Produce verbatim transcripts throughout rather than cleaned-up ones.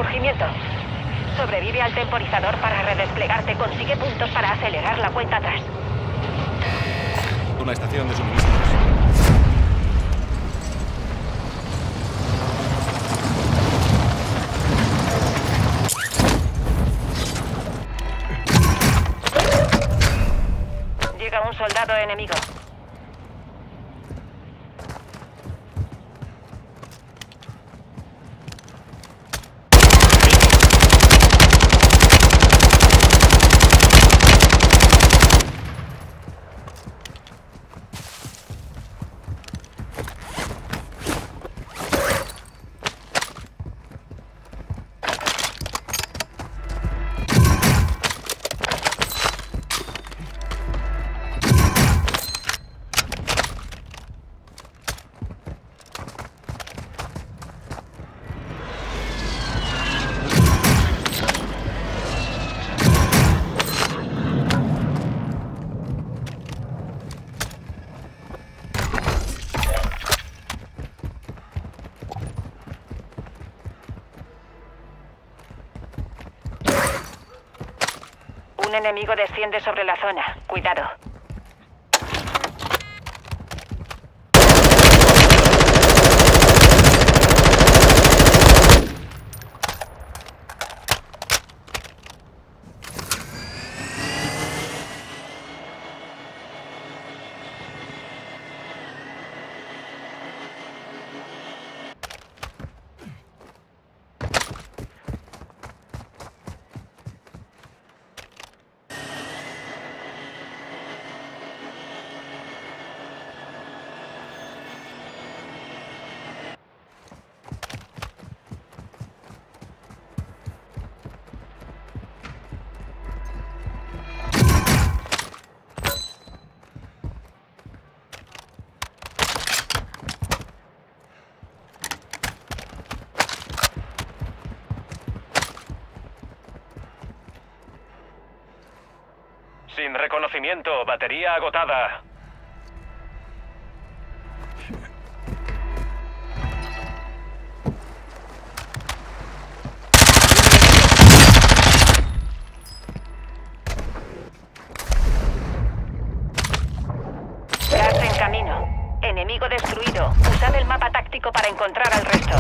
resurgimiento. Sobrevive al temporizador para redesplegarte. Consigue puntos para acelerar la cuenta atrás. Una estación de suministros. Llega un soldado enemigo. Un enemigo desciende sobre la zona. Cuidado. Sin reconocimiento, batería agotada. Gas en camino. Enemigo destruido. Usad el mapa táctico para encontrar al resto.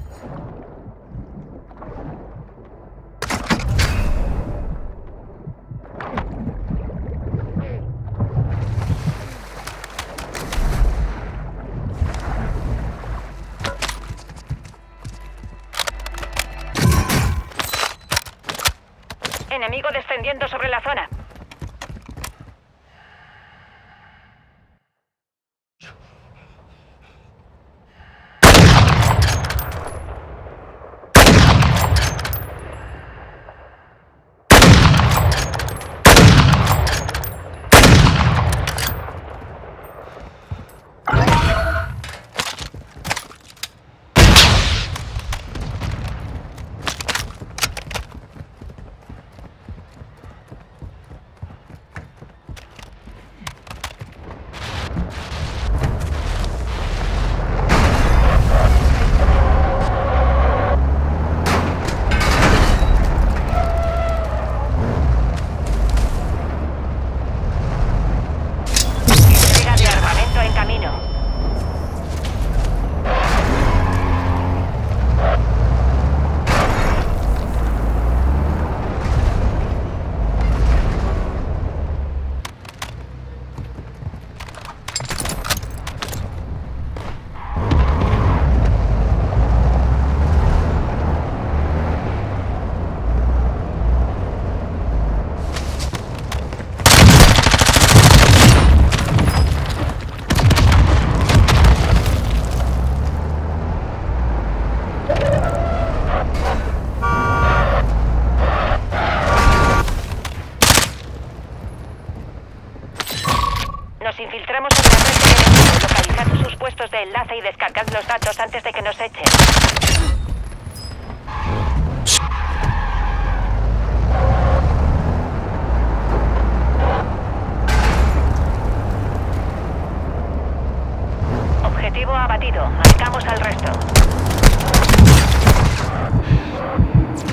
Enemigo descendiendo sobre la zona. Nos infiltramos en la red de enemigos. Localizad sus puestos de enlace y descargad los datos antes de que nos echen. Objetivo abatido. Marcamos al resto.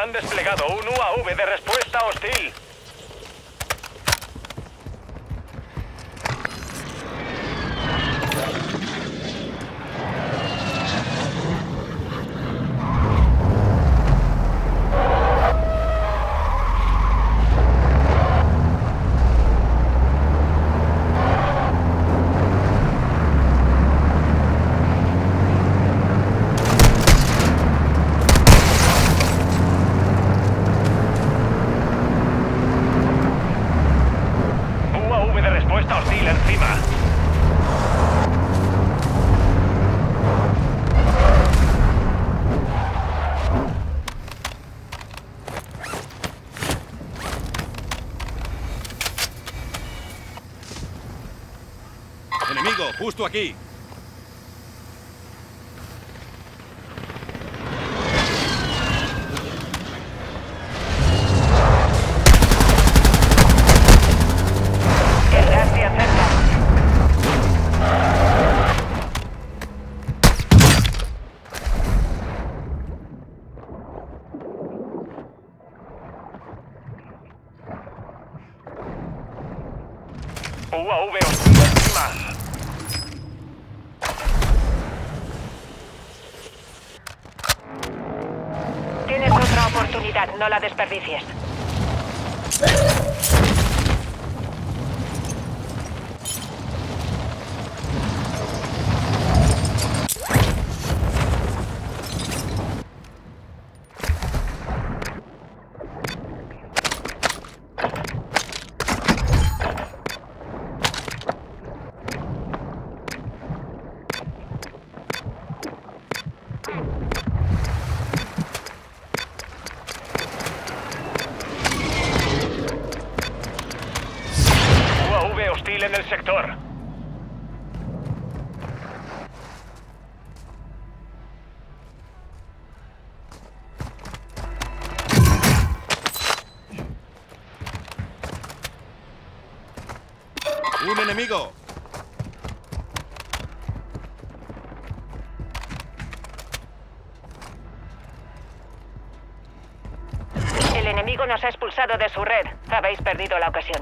Han desplegado un U A V de respuesta hostil. Enemigo, justo aquí. El gas se acerca. U A V hostil encima. Tienes otra oportunidad, no la desperdicies. U A V hostil en el sector. ¡Un enemigo! El enemigo nos ha expulsado de su red. Habéis perdido la ocasión.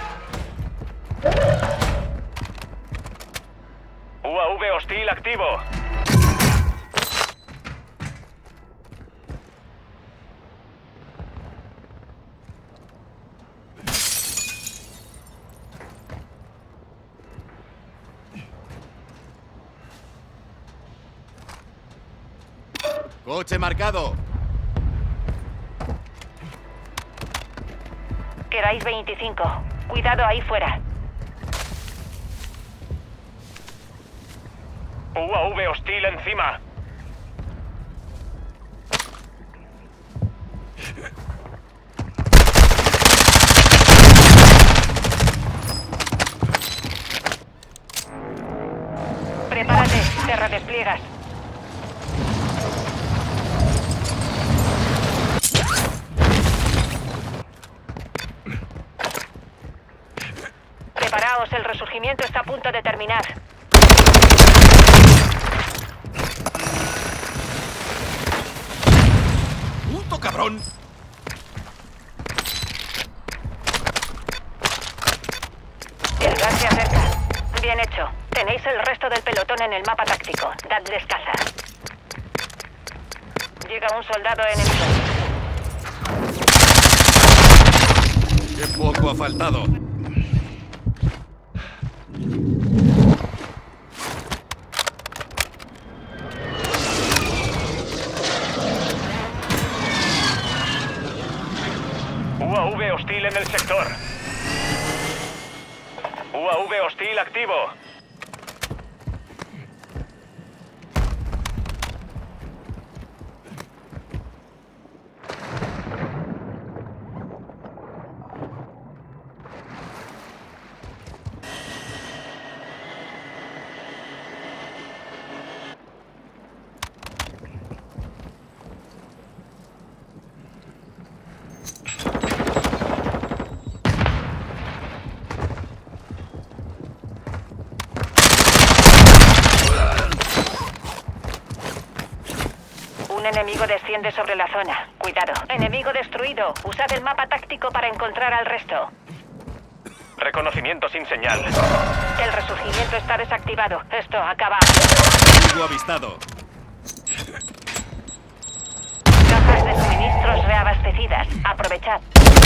U A V hostil activo. ¡Coche marcado! Quedáis veinticinco. Cuidado ahí fuera. U A V hostil encima. Prepárate, te redespliegas. Preparaos, el resurgimiento está a punto de terminar. ¡Puto cabrón! El gas se acerca. Bien hecho. Tenéis el resto del pelotón en el mapa táctico. Dadles caza. Llega un soldado enemigo. ¡Qué poco ha faltado! U A V hostil en el sector. U A V hostil activo. Un enemigo desciende sobre la zona. Cuidado. Enemigo destruido. Usad el mapa táctico para encontrar al resto. Reconocimiento sin señal. El resurgimiento está desactivado. Esto acaba. Enemigo avistado. Cajas de suministros reabastecidas. Aprovechad.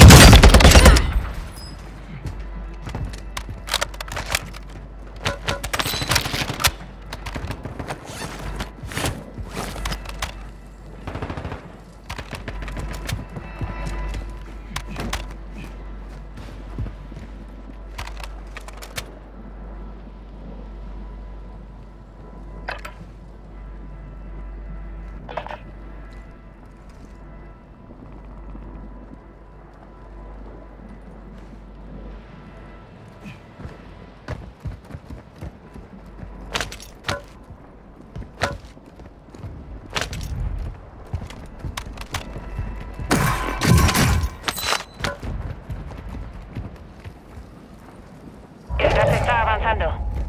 El gas está avanzando.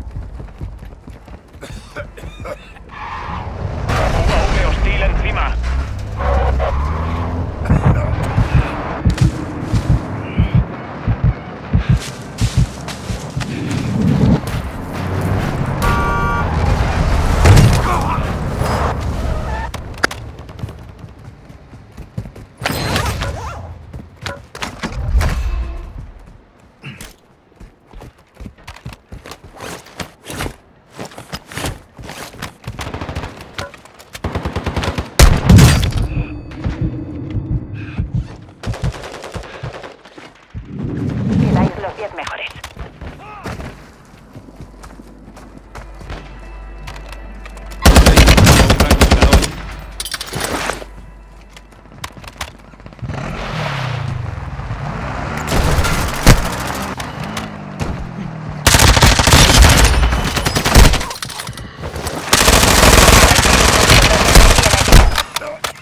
U A V hostil encima. Quedáis los diez mejores.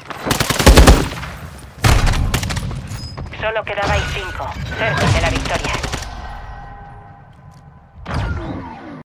Solo quedabais cinco. Cerca de la victoria.